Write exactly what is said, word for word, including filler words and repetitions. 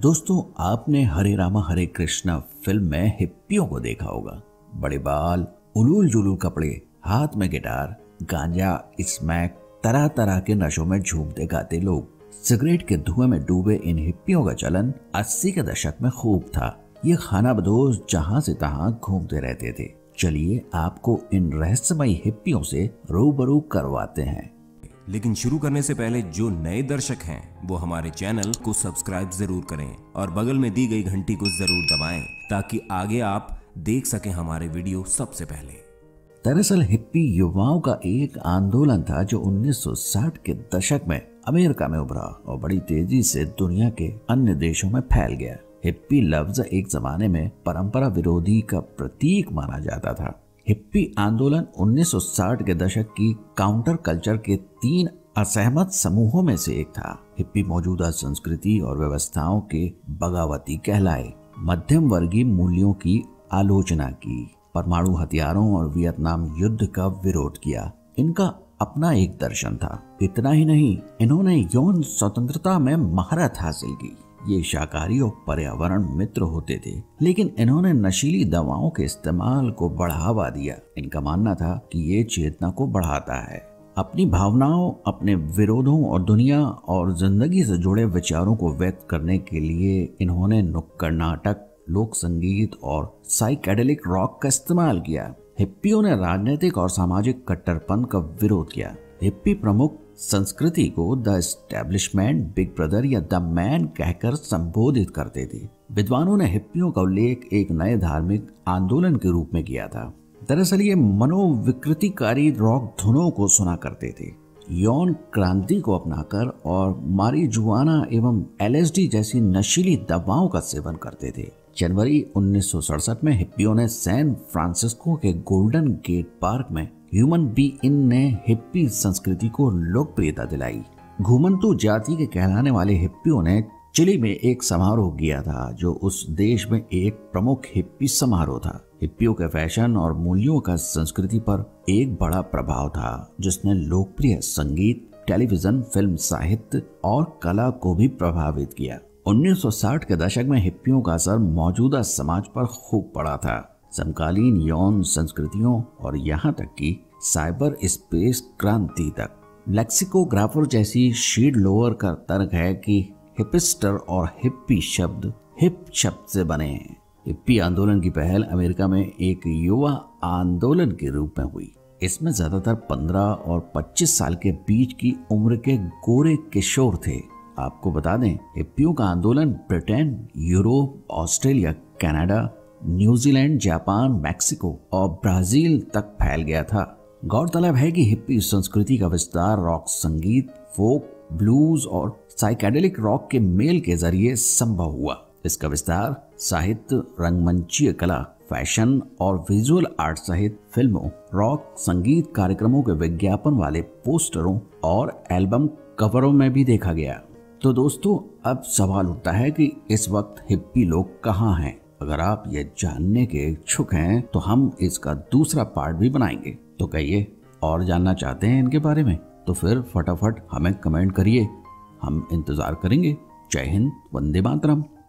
दोस्तों, आपने हरे रामा हरे कृष्णा फिल्म में हिप्पियों को देखा होगा। बड़े बाल, उलूल जुलूल कपड़े, हाथ में गिटार, गांजा, स्मैक, तरह तरह के नशों में झूमते गाते लोग। सिगरेट के धुएं में डूबे इन हिप्पियों का चलन अस्सी के दशक में खूब था। ये खानाबदोश जहां से तहां घूमते रहते थे। चलिए आपको इन रहस्यमयी हिप्पियों से रूबरू करवाते हैं। लेकिन शुरू करने से पहले जो नए दर्शक हैं वो हमारे चैनल को सब्सक्राइब जरूर करें और बगल में दी गई घंटी को जरूर दबाएं ताकि आगे आप देख सकें हमारे वीडियो सबसे पहले। दरअसल हिप्पी युवाओं का एक आंदोलन था जो उन्नीस सौ साठ के दशक में अमेरिका में उभरा और बड़ी तेजी से दुनिया के अन्य देशों में फैल गया। हिप्पी लफ्ज एक जमाने में परंपरा विरोधी का प्रतीक माना जाता था। हिप्पी आंदोलन उन्नीस सौ साठ के दशक की काउंटर कल्चर के तीन असहमत समूहों में से एक था। हिप्पी मौजूदा संस्कृति और व्यवस्थाओं के बगावती कहलाए, मध्यम वर्गीय मूल्यों की आलोचना की, परमाणु हथियारों और वियतनाम युद्ध का विरोध किया। इनका अपना एक दर्शन था। इतना ही नहीं, इन्होंने यौन स्वतंत्रता में महारत हासिल की। ये शाकाहारी और पर्यावरण मित्र होते थे, लेकिन इन्होंने नशीली दवाओं के इस्तेमाल को बढ़ावा दिया। इनका मानना था कि ये चेतना को बढ़ाता है। अपनी भावनाओं, अपने विरोधों और दुनिया और जिंदगी से जुड़े विचारों को व्यक्त करने के लिए इन्होंने नुक्कड़ नाटक, लोक संगीत और साइकेडेलिक रॉक का इस्तेमाल किया। हिप्पियों ने राजनीतिक और सामाजिक कट्टरपन का विरोध किया। हिप्पी प्रमुख संस्कृति को द एस्टेब्लिशमेंट, बिग ब्रदर या द मैन कहकर संबोधित करते थे। विद्वानों ने हिप्पियों का उल्लेख एक नए धार्मिक आंदोलन के रूप में किया था। दरअसल ये मनोविकृतिकारी रॉक धुनों को सुना करते थे, यौन क्रांति को अपनाकर और मारिजुआना एवं एल एस डी जैसी नशीली दवाओं का सेवन करते थे। जनवरी उन्नीस सौ सड़सठ में हिप्पियों ने सैन फ्रांसिस्को के गोल्डन गेट पार्क में ह्यूमन बी इन ने हिप्पी संस्कृति को लोकप्रियता दिलाई। घुमंतू जाति के कहलाने वाले हिप्पियों ने चिली में एक समारोह किया था जो उस देश में एक प्रमुख हिप्पी समारोह था। हिप्पियों के फैशन और मूल्यों का संस्कृति पर एक बड़ा प्रभाव था जिसने लोकप्रिय संगीत, टेलीविजन, फिल्म, साहित्य और कला को भी प्रभावित किया। उन्नीस सौ साठ के दशक में हिप्पियों का असर मौजूदा समाज पर खूब पड़ा था। समकालीन यौन संस्कृतियों और यहाँ तक कि साइबर स्पेस क्रांति तक। लेक्सिकोग्राफर जैसी शीड लोअर का तर्क है कि हिपिस्टर और हिप्पी शब्द हिप शब्द से बने हैं। हिप्पी आंदोलन की पहल अमेरिका में एक युवा आंदोलन के रूप में हुई। इसमें ज्यादातर पंद्रह और पच्चीस साल के बीच की उम्र के गोरे किशोर थे। आपको बता दें, हिप्पियों का आंदोलन Britain, Europe, Australia, Canada, New Zealand, Japan, Mexico और ब्राजील तक फैल गया था। गौरतलब है कि हिप्पी संस्कृति का विस्तार रॉक संगीत, फोक, ब्लूज और साइकेडेलिक रॉक के मेल के जरिए संभव हुआ। इसका विस्तार साहित्य, रंगमंचीय कला, फैशन और विजुअल आर्ट सहित फिल्मों, रॉक संगीत कार्यक्रमों के विज्ञापन वाले पोस्टरों और एल्बम कवरों में भी देखा गया। तो दोस्तों, अब सवाल उठता है कि इस वक्त हिप्पी लोग कहाँ हैं? अगर आप ये जानने के इच्छुक हैं तो हम इसका दूसरा पार्ट भी बनाएंगे। तो कहिए, और जानना चाहते हैं इनके बारे में? तो फिर फटाफट हमें कमेंट करिए, हम इंतजार करेंगे। जय हिंद, वंदे मातरम।